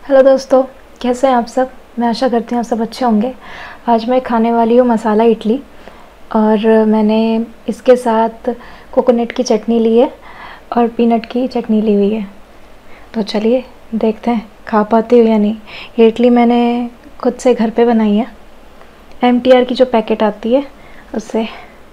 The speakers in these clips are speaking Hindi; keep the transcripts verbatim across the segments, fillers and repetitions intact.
हेलो दोस्तों, कैसे हैं आप सब। मैं आशा करती हूँ आप सब अच्छे होंगे। आज मैं खाने वाली हूँ मसाला इडली और मैंने इसके साथ कोकोनट की चटनी ली है और पीनट की चटनी ली हुई है। तो चलिए देखते हैं खा पाती हूँ या नहीं। ये इडली मैंने खुद से घर पे बनाई है, एम टी आर की जो पैकेट आती है उससे।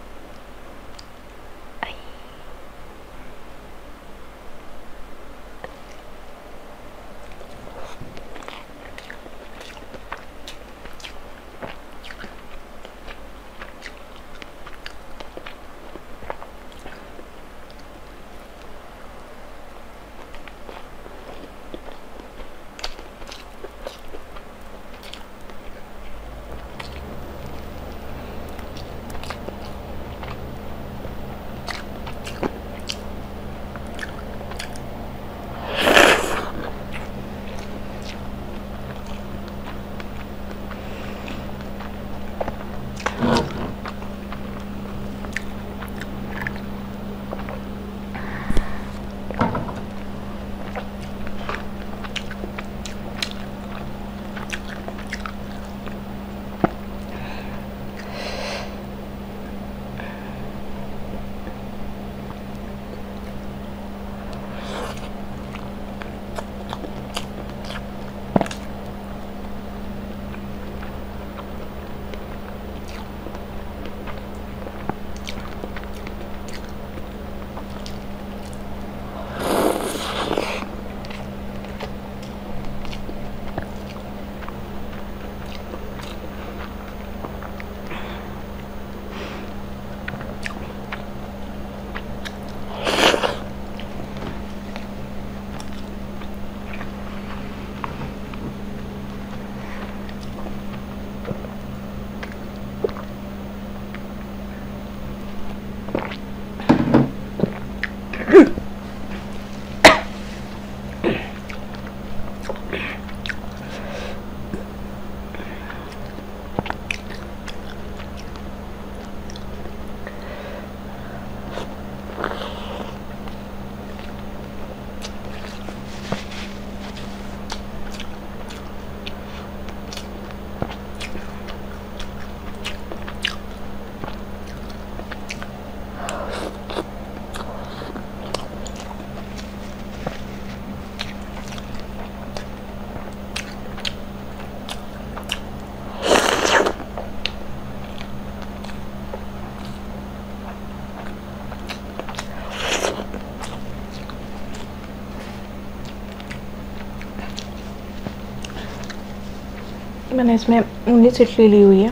मैंने इसमें उन्नीस इडली ली हुई है।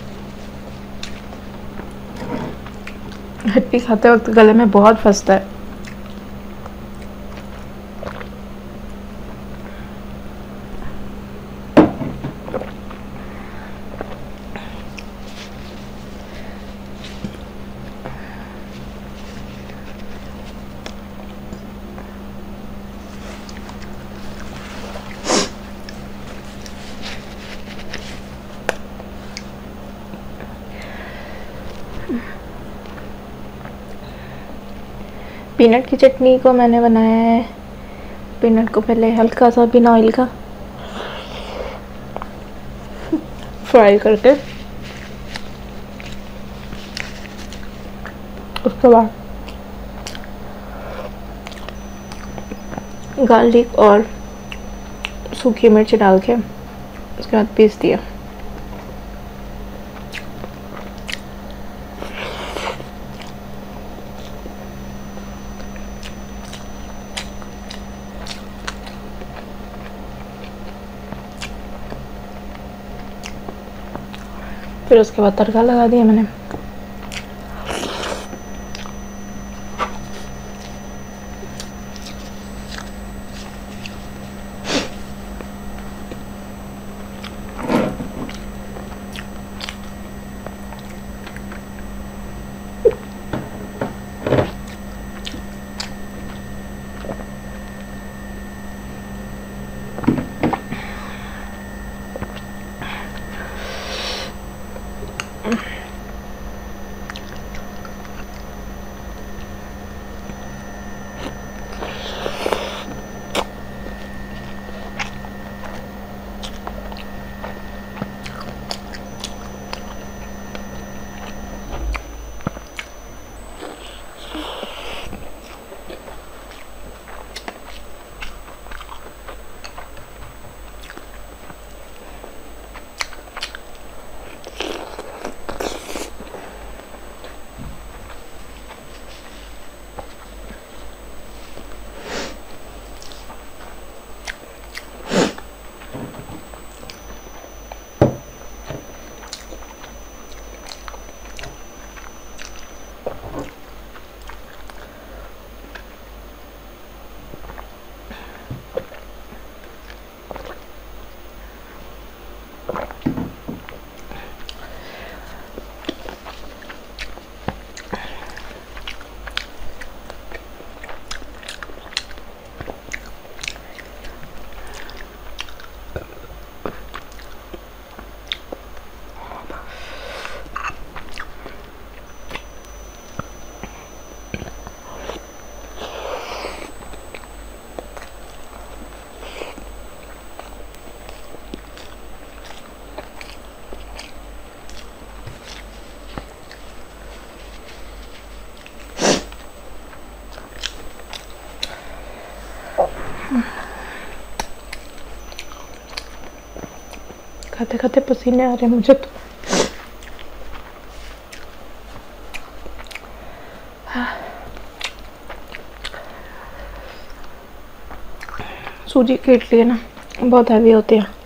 इडली खाते वक्त गले में बहुत फंसता है। पीनट की चटनी को मैंने बनाया है। पीनट को पहले हल्का सा बिना ऑयल का फ्राई करके उसके बाद गार्लिक और सूखी मिर्च डाल के उसके बाद पीस दिया। फिर उसके बाद तड़का लगा दिया मैंने। खाते खाते पसीने आ रहे हैं मुझे तो। सूजी की इडली है ना, बहुत हैवी होती है।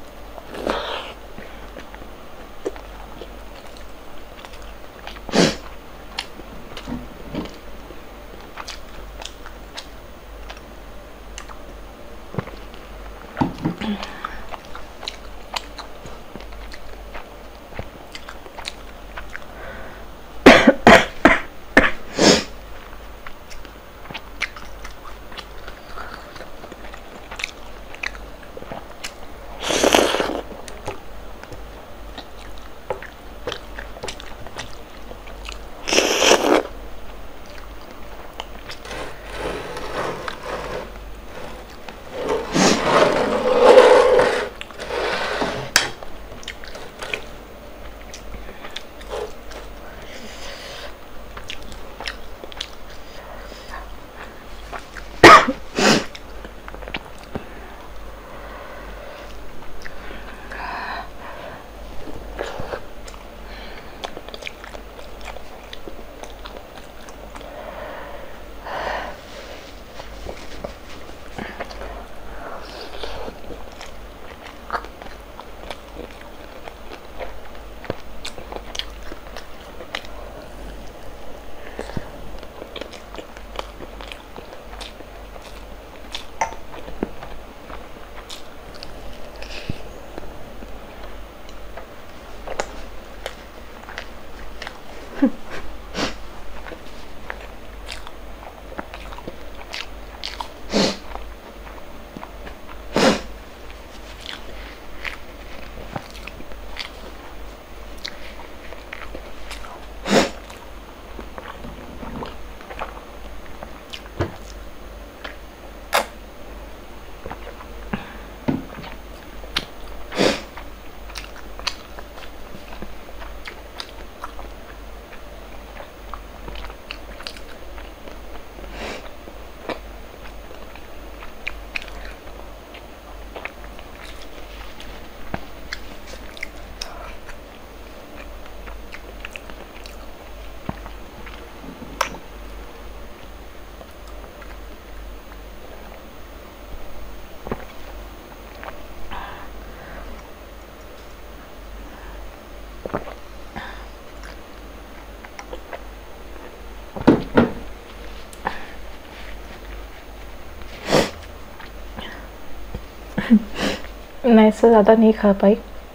मैं इससे ज़्यादा नहीं खा पाई।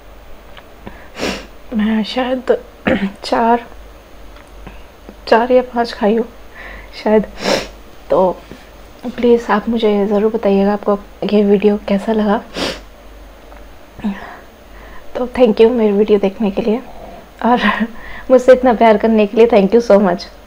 मैं शायद चार चार या पाँच खाई हूँ शायद। तो प्लीज़ आप मुझे ज़रूर बताइएगा आपको ये वीडियो कैसा लगा। तो थैंक यू मेरी वीडियो देखने के लिए, और मुझसे इतना प्यार करने के लिए थैंक यू सो मच।